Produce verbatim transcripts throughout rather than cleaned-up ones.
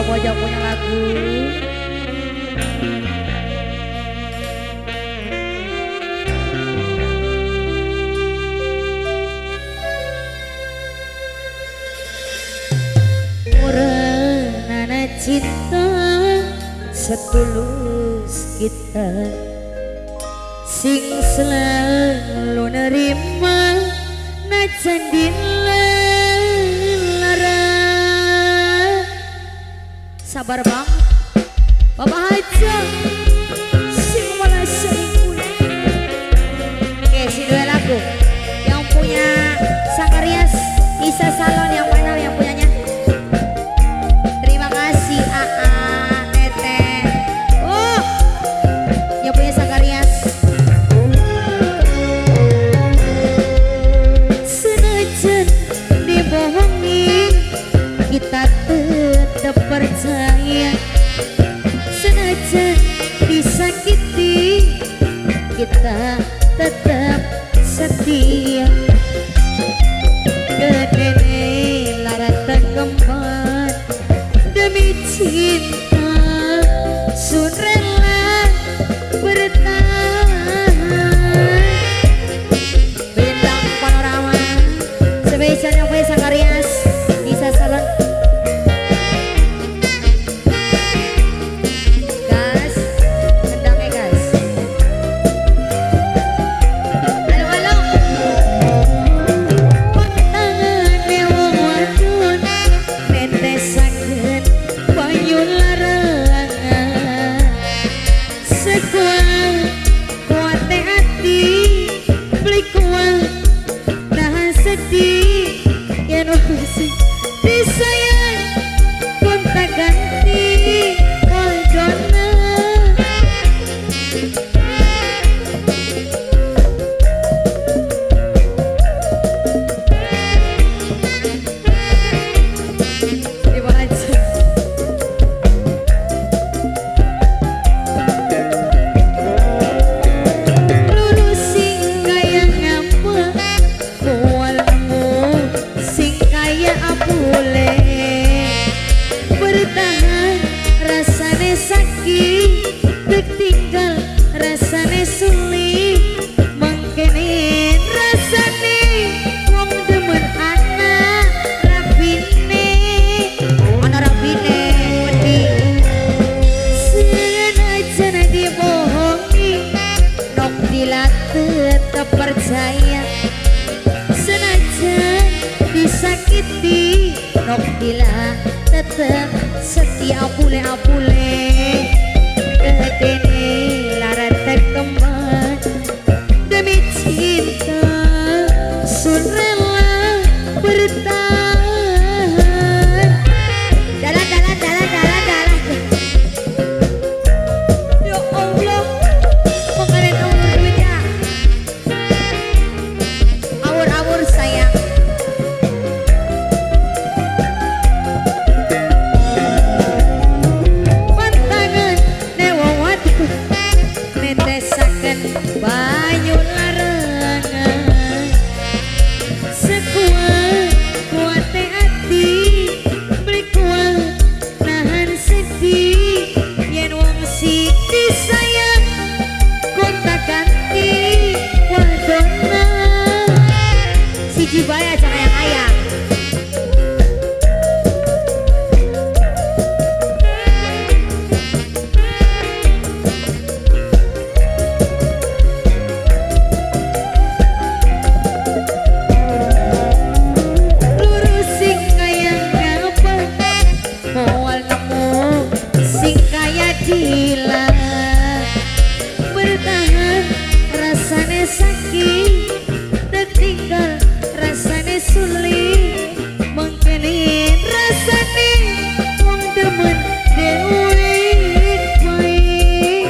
Bojong punya lagu. Murana cinta setulus kita, sing selalu nerima najan dilara. Sabar bang, Bapak Haja sing malah selingkuh. Oke, si dua lagu yang punya Sakarias Isa Salon, yang mana yang punyanya? Terima kasih A A Tete. Oh, yang punya Sakarias. Senajan dibohongi, kita tetap percaya. Senajan disakiti, kita tetap setia. Gedene lara terkembang demi cinta, sun rela bertahan. Bintang panorama spesial yang punya Sakarias Isa Salon. Gas, kendangnya gas. Halo halo. Pantangannya wong wadon netesaken banyu larangan. Sekuat kuate hati beli kuat nahan sedih, yen wis disayang kontak ganti koldona. Terima kasih. Lurus sing kaya ngapa, kualmu sing kaya apule. Bertahan rasane sakit, tertinggal rasane sulit. Mangkene rasane wong demen anak rapine, ana rapine wedi. Senajan dibohongi, nok dila tetap percaya. Senajan disakiti, nok dila tetap setia. Apule-apule gedene lara terkembang demi cinta, sun rela bertahan. Dalan dalan dalan dalan dalan. Ya Allah, makanan awur duitnya, awur-awur sayang. Pantangan newong wadon netesaken banyu larangan. Sekuat kuate hati beli kuat nahan sedih, yen wong sing disayang kontak ganti wadona. Siji bae aja ayang-ayang. Lurus sing kaya ngapa, moal nemu sing kaya dila. Bertahan rasane sakit, tertinggal rasane sulit. Mangkene rasane wong demen dewe baik.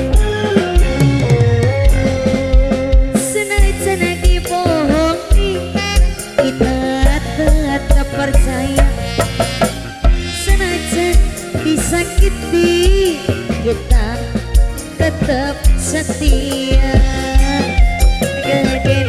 Senajan dibohongi, kita tetap percaya. Senajan disakiti, kita tetap setia. Gede